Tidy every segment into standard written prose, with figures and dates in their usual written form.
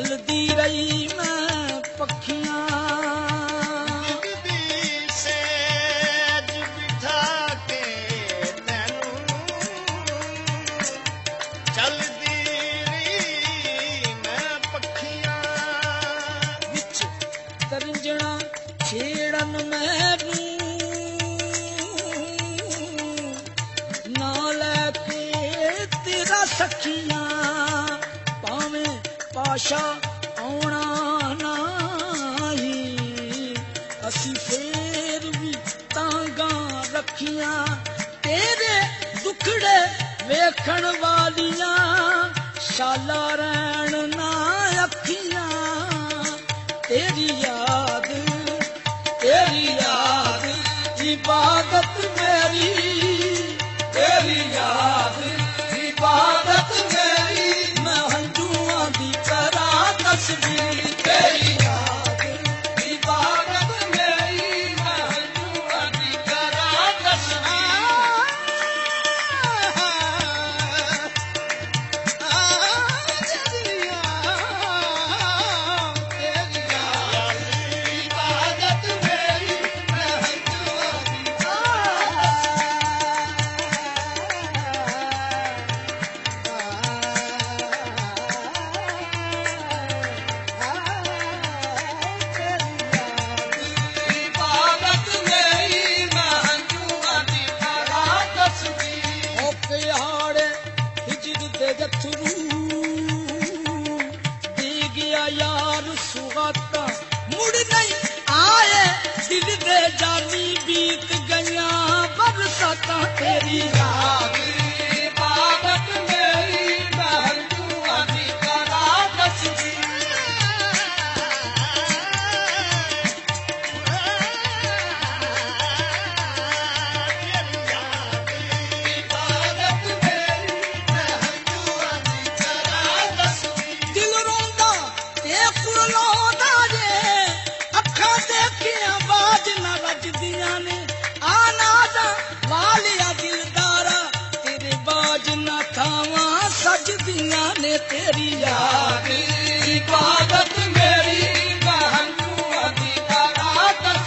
चलदी रही मैं पखियां छेड़न मैनू ना लैके तेरा सखियां भावें पाशा आउणा नाही असी फेर भी तांगा रखियां तेरे दुखड़े वेखण वालियां शाला रैण ना अखियां तेरी याद इबादत मेरी तेरी याद इबादत मेरी मैं हंजुआं दी करा तस्बीह तेरी याद इबादत मेरी मैं हंजुआं दी करा यार सुगाता मुड़ नहीं आए दिल दे जानी बीत गया बरसाता तेरी याद इबादत मेरी मैं हंजुआं दी करा तस्बीह तेरी याद इबादत मेरी मैं हंजुआं दी करा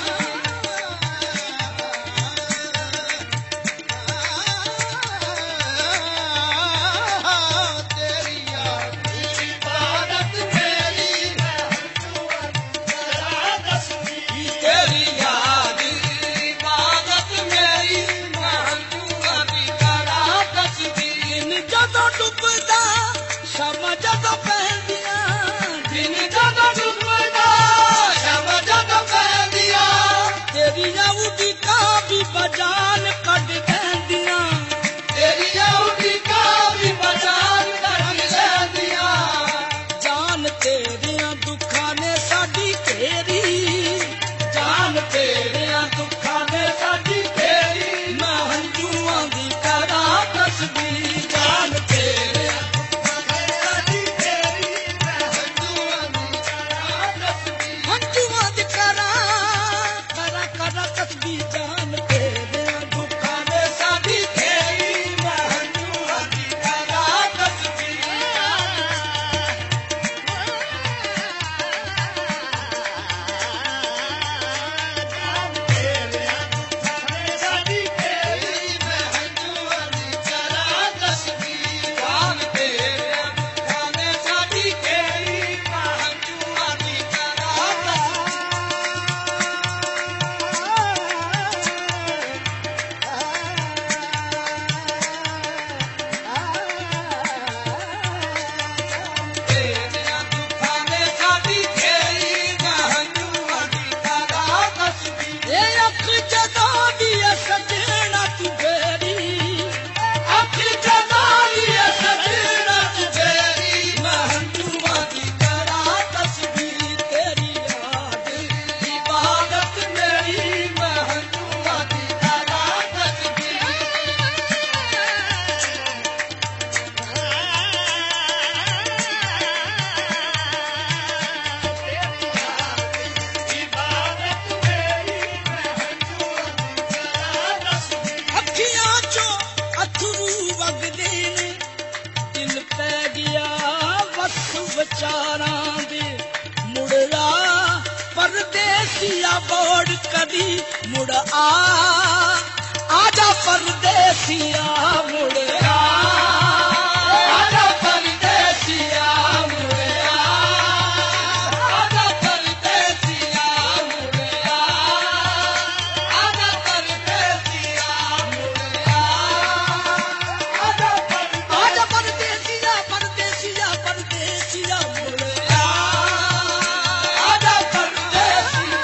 तेरी याद इबादत मेरी मैं हंजुआं दी करा तेरी याद इबादत मेरी मैं हंजुआं दी करा तस्बीह जदों डुबदा शम जदों पहंदियां दिन जदों डुबदा शम जदों पहंदियां तेरियां उड़ीकां भी बजान कढ देंदियां तेरियां उड़ीकां भी बजान कढ देंदियां जान तेरियां दुखां ने साडी घेरी जान तेरियां दुखां ने साडी घेरी मैं हंजुआं दी करा तस्बीह जान तेरियां जान तेरे दुखां ने साडी घेरी मैं हंजुआं दी करा तस्बीह जान तेरे दुखां ने साडी घेरी मैं हंजुआं दी करा तस्बीह जान तेरे दुखां ने साडी घेरी मैं हंजुआं दी करा विचारां बोड़ कदी मुड़ आजा परदेसिया मुड़ आजा परदेसिया मुड़ आजा परदेसिया मुड़ आजा परदेसिया मुड़ आजा परदेसिया परदेसिया परदेसिया मुड़ आजा परदेसिया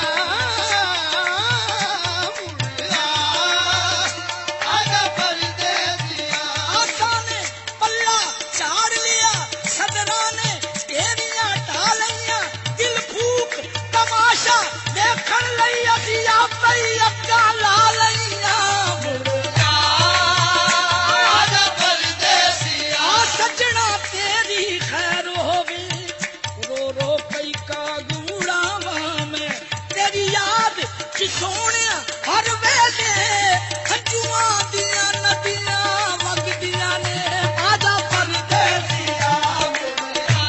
आजा परदेसिया आशा ने पल्ला चाड़ लिया सदरा ने घेरिया ढालिया दिल फूक तमाशा देखन लई असिया पई अक्का ला लईया मुर्गा आजा परदेसिया सजना तेरी खैर होवे रो रो कई का गूड़ावा में तेरी याद च सोनिया हर वेले हंजुआ दिया नदियां वगदियां ने आजा परदेसिया मुर्गा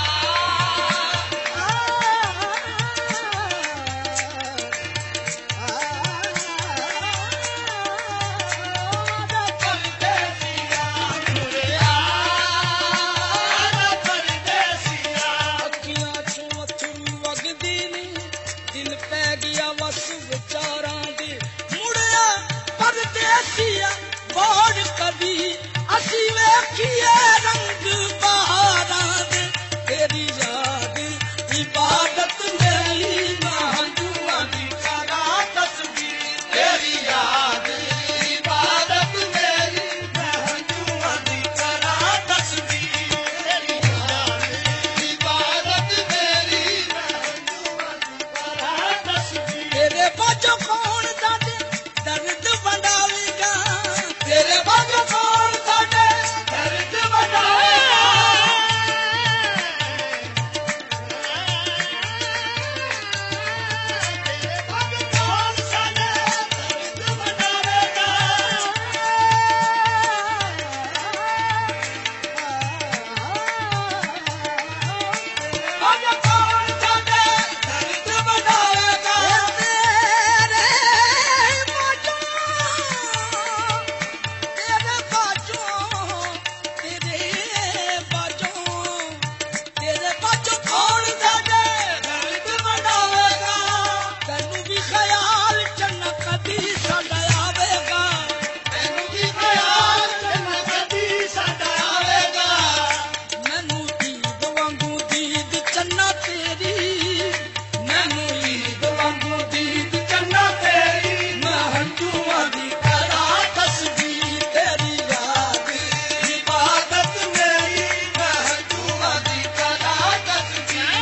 आजा परदेसिया मुर्गा आजा परदेसिया अखियां चों अथरू वगदी नी दिल पै गया वस विचारां दे मुड़िया परदेसिया बोड़ कदी असी वेखिए रंग बहारां दे तेरी याद इबादत मेरी महंजुआ दी करा तस्बीह तेरी याद इबादत मेरी महंजुआ दी करा तस्बीह तेरी याद इबादत मेरी महंजुआ दी करा तस्बीह तेरे बाजो कौन साडे दर्द वंडावेगा तेरे बाजो कौन साडे दर्द वंडावेगा तेरे बाजो कौन साडे दर्द वंडावेगा बाजो कौन साडे दर्द वंडावेगा तेरे बाजो तेरे बाजो तेरे बाजो तेरे बाजो कौन साडे दर्द वंडावेगा तैनू भी ख्याल चन्ना कदी साडा आवेगा तैनू भी ख्याल चन्ना कदी साडा आवेगा मैनू ईद वांगू दीद चन्ना तेरी मैनू ईद वांगू दीद चन्ना तेरी महंजुआ दी करा तस्बीह तेरी याद इबादत मेरी महंजुआ दी करा तस्बीह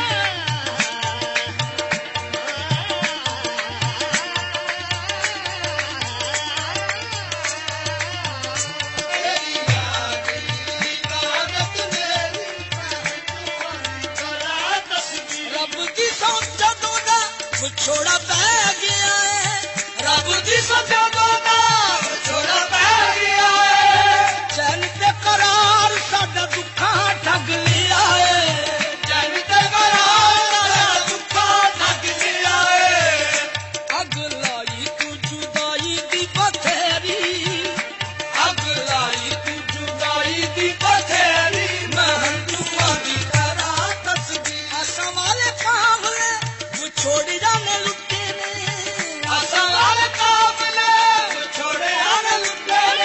तेरी याद इबादत मेरी महंजुआ दी करा तस्बीह रब दी सौं जदों दा विछोड़ा पै गया है रब दी सौं जदों दा विछोड़ा पै गया है चैन ते करार साडा दुखा ठग लिया है चैन ते करार साडा दुखा ठग लिया है अग लाई तू जुदाई दी बथेरी अग लाई तू जुदाई दी बथेरी महंजुआ दी करा तस्बीह आशा वाले काफले छोड़ जाने लुटे ने आशा वाले काफले छोड़ जाने लुटे ने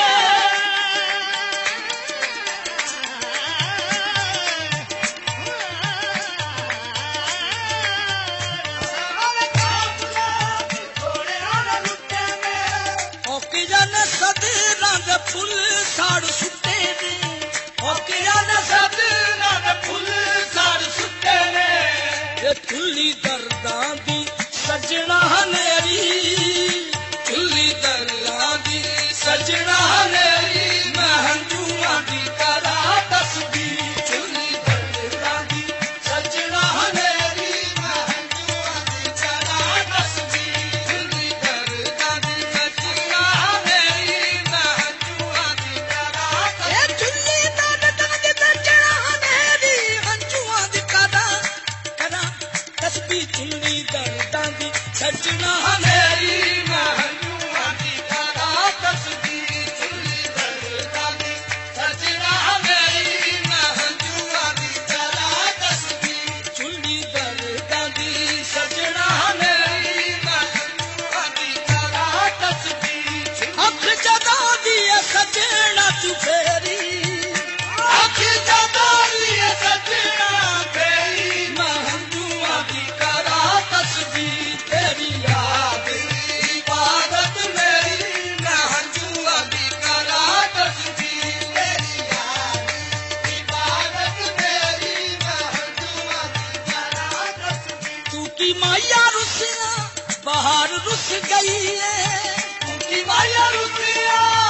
आशा वाले काफले छोड़ जाने लुटे ने ओकी जाने सदरा दे फुल साड़ सुट्टे ने ओकी जाने सदरा दे फुल साड़ सुट्टे ने ये चुल्ली दर्दां दी सजना हनेरी चुल्ली दर्दां दी सजना हनेरी महंजुआ दी करा तस्बीह चुल्ली दर्दां दी सजना हनेरी महंजुआ दी करा तस्बीह चुल्ली दर्दां दी सजना हनेरी महंजुआ दी करा तस्बीह चुल्ली दर्दां दी सजना हनेरी महंजुआ दी करा तस्बीह चुल्ली दर्दां दी सजना मेरी महंजुआ दी करा तस्वीर चुली दरगाह दी सजना मेरी महंजुआ दी करा तस्वीर चुली दरगाह दी सजना मेरी महंजुआ दी करा तस्वीर अख जदा दी सजना तू फेरी अख जदा दी सजना फेरी महंजुआ दी करा तस्वीर तेरी याद इबादत मेरी महंजुआ दी करा तस्वीर तेरी याद इबादत मेरी महंजुआ दी करा तस्वीर तू की माया रुसिया बाहर रुस गई है की माया रुसिया